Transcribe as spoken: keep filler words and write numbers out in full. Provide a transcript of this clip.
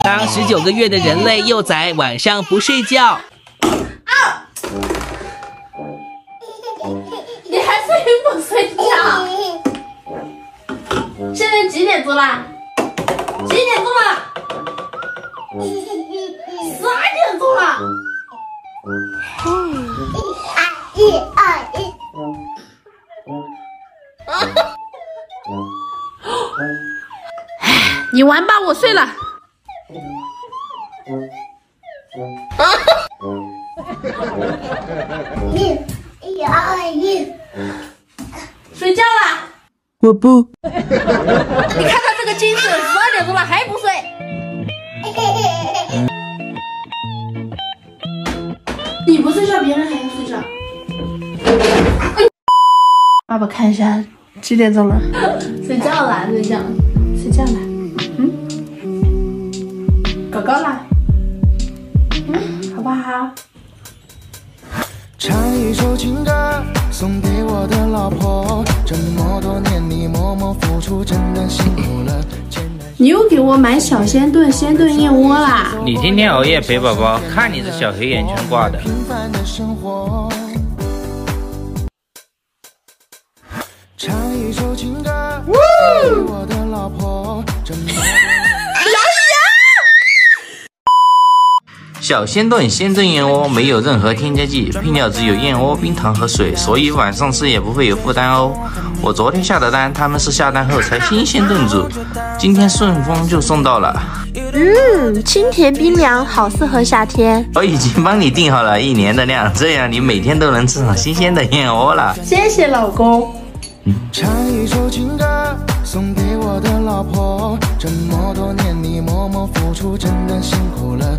当十九个月的人类幼崽晚上不睡觉，啊！ 你还睡不睡觉？现在几点钟了？几点钟了？十二点钟了。一二一。 你玩吧，我睡了。 一、一二一，睡觉啦！ 我不。 你看他这个精神，十二点钟了还不睡。你不睡觉，别人还要睡觉。爸爸看一下几点钟了？睡觉啦，睡觉，睡觉啦。嗯，搞搞啦。嗯，好不好？ 唱一首情歌送给我的老婆，这么多年你默默付出，真的辛苦了。 你又给我买小鲜炖鲜炖燕窝啦！ 你天天熬夜陪宝宝，看你这小黑眼圈挂的。 唱一首情歌送给我的老婆，这么多年小鲜炖鲜炖燕窝没有任何添加剂，配料只有燕窝、冰糖和水，所以晚上吃也不会有负担哦。我昨天下的单，他们是下单后才新鲜炖煮，今天顺丰就送到了。 嗯，清甜冰凉，好适合夏天。 我已经帮你订好了一年的量，这样你每天都能吃上新鲜的燕窝了。 谢谢老公。 唱一首情歌送给我的老婆，这么多年你默默付出，真的辛苦了。